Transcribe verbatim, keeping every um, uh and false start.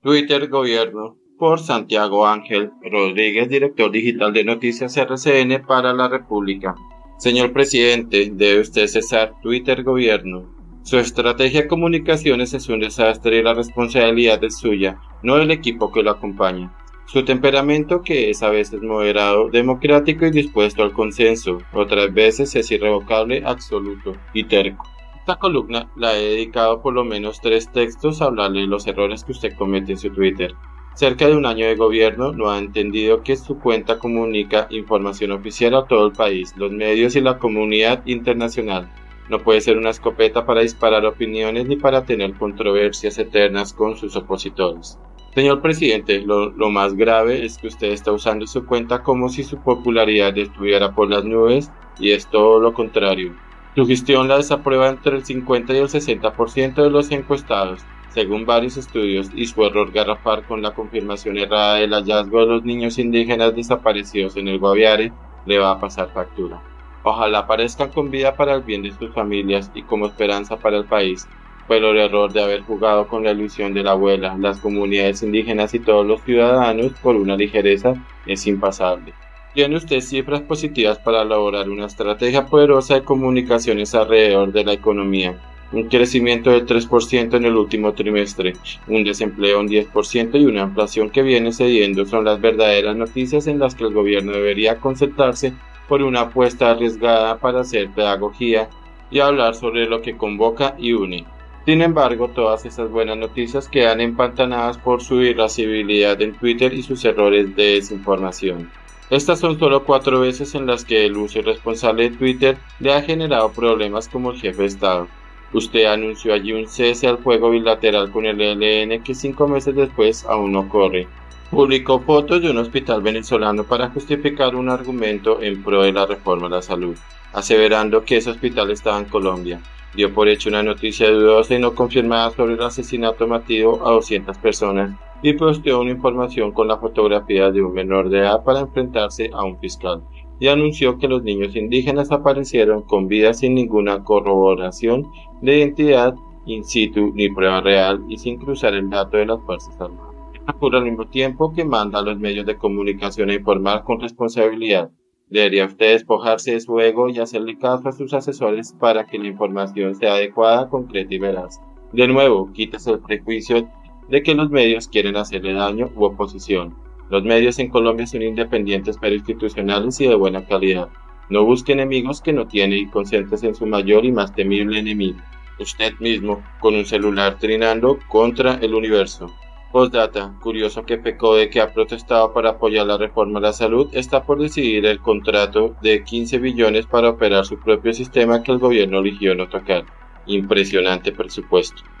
Twitter Gobierno, por Santiago Ángel Rodríguez, director digital de Noticias R C N para la República. Señor presidente, debe usted cesar Twitter Gobierno. Su estrategia de comunicaciones es un desastre y la responsabilidad es suya, no del equipo que lo acompaña. Su temperamento, que es a veces moderado, democrático y dispuesto al consenso, otras veces es irrevocable, absoluto y terco. Esta columna la he dedicado por lo menos tres textos a hablarle de los errores que usted comete en su Twitter. Cerca de un año de gobierno no ha entendido que su cuenta comunica información oficial a todo el país, los medios y la comunidad internacional. No puede ser una escopeta para disparar opiniones ni para tener controversias eternas con sus opositores. Señor presidente, lo, lo más grave es que usted está usando su cuenta como si su popularidad estuviera por las nubes y es todo lo contrario. Su gestión la desaprueba entre el cincuenta y el sesenta por ciento de los encuestados, según varios estudios, y su error garrafal con la confirmación errada del hallazgo de los niños indígenas desaparecidos en el Guaviare le va a pasar factura. Ojalá aparezcan con vida para el bien de sus familias y como esperanza para el país, pero el error de haber jugado con la ilusión de la abuela, las comunidades indígenas y todos los ciudadanos por una ligereza es impasable. Tiene usted cifras positivas para elaborar una estrategia poderosa de comunicaciones alrededor de la economía. Un crecimiento del tres por ciento en el último trimestre, un desempleo un diez por ciento y una inflación que viene cediendo son las verdaderas noticias en las que el gobierno debería concentrarse por una apuesta arriesgada para hacer pedagogía y hablar sobre lo que convoca y une. Sin embargo, todas esas buenas noticias quedan empantanadas por su irascibilidad en Twitter y sus errores de desinformación. Estas son solo cuatro veces en las que el uso irresponsable de Twitter le ha generado problemas como el jefe de Estado. Usted anunció allí un cese al fuego bilateral con el E L N que cinco meses después aún no ocurre. Publicó fotos de un hospital venezolano para justificar un argumento en pro de la reforma a la salud, aseverando que ese hospital estaba en Colombia. Dio por hecho una noticia dudosa y no confirmada sobre el asesinato masivo a doscientas personas y posteó una información con la fotografía de un menor de edad para enfrentarse a un fiscal. Y anunció que los niños indígenas aparecieron con vida sin ninguna corroboración de identidad in situ ni prueba real y sin cruzar el dato de las Fuerzas Armadas. Ocurre al mismo tiempo que manda a los medios de comunicación a informar con responsabilidad. Debería usted despojarse de su ego y hacerle caso a sus asesores para que la información sea adecuada, concreta y veraz. De nuevo, quítese el prejuicio de que los medios quieren hacerle daño u oposición. Los medios en Colombia son independientes pero institucionales y de buena calidad. No busque enemigos que no tiene y concéntrese en su mayor y más temible enemigo, usted mismo, con un celular trinando contra el universo. Postdata, curioso que pecó de que ha protestado para apoyar la reforma a la salud, está por decidir el contrato de quince billones para operar su propio sistema que el gobierno eligió no tocar. Impresionante presupuesto.